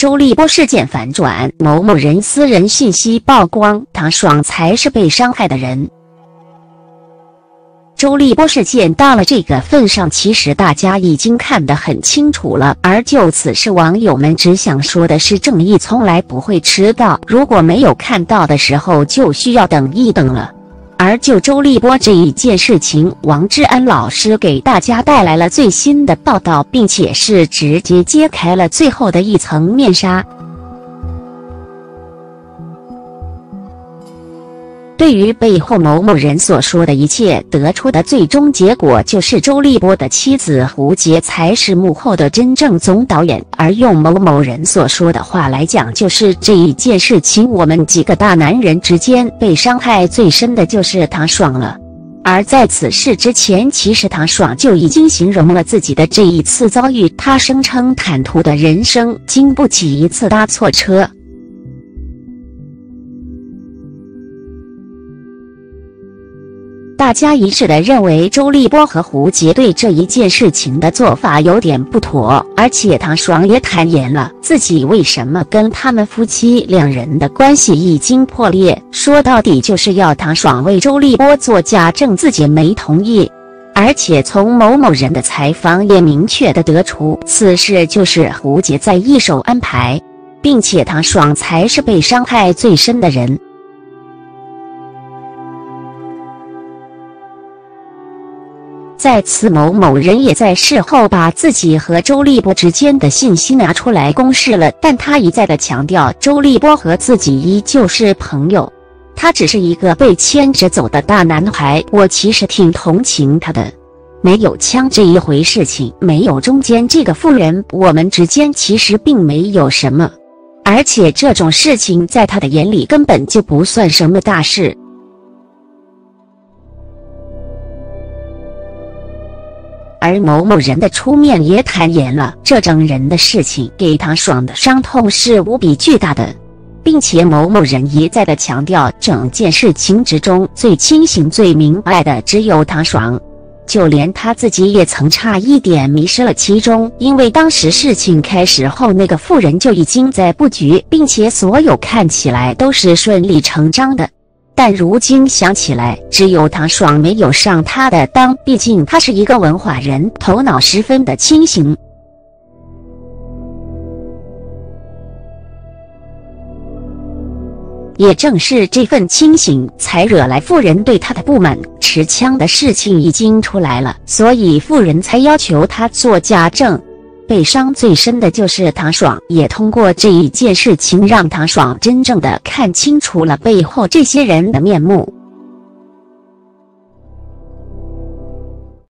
周立波事件反转，某某人私人信息曝光，唐爽才是被伤害的人。周立波事件到了这个份上，其实大家已经看得很清楚了，而就此事网友们只想说的是，正义从来不会迟到，如果没有看到的时候，就需要等一等了。而就周立波这一件事情，王志安老师给大家带来了最新的报道，并且是直接揭开了最后的一层面纱。对于背后某某人所说的一切，得出的最终结果就是周立波的妻子胡洁才是幕后的真正总导演，而用某某人所说的话来讲，就是这一件事情，我们几个大男人之间被伤害最深的就是唐爽了。而在此事之前，其实唐爽就已经形容了自己的这一次遭遇，他声称坦途的人生经不起一次搭错车。大家一致的认为周立波和胡洁对这一件事情的做法有点不妥，而且唐爽也坦言了自己为什么跟他们夫妻两人的关系已经破裂，说到底就是要唐爽为周立波做假证，自己没同意。而且从某某人的采访也明确的得出，此事就是胡洁在一手安排，并且唐爽才是被伤害最深的人。在此，某某人也在事后把自己和周立波之间的信息拿出来公示了，但他一再的强调，周立波和自己依旧是朋友，他只是一个被牵着走的大男孩，我其实挺同情他的，没有枪这一回事情，没有中间这个妇人，我们之间其实并没有什么，而且这种事情在他的眼里根本就不算什么大事。而某某人的出面也坦言了，这整人的事情给唐爽的伤痛是无比巨大的，并且某某人一再的强调，整件事情之中最清醒最明白的只有唐爽，就连他自己也曾差一点迷失了其中，因为当时事情开始后，那个妇人就已经在布局，并且所有看起来都是顺理成章的。但如今想起来，只有唐爽没有上他的当，毕竟他是一个文化人，头脑十分的清醒。也正是这份清醒，才惹来妇人对他的不满，持枪的事情已经出来了，所以妇人才要求他做假证。被伤最深的就是唐爽，也通过这一件事情让唐爽真正的看清楚了背后这些人的面目。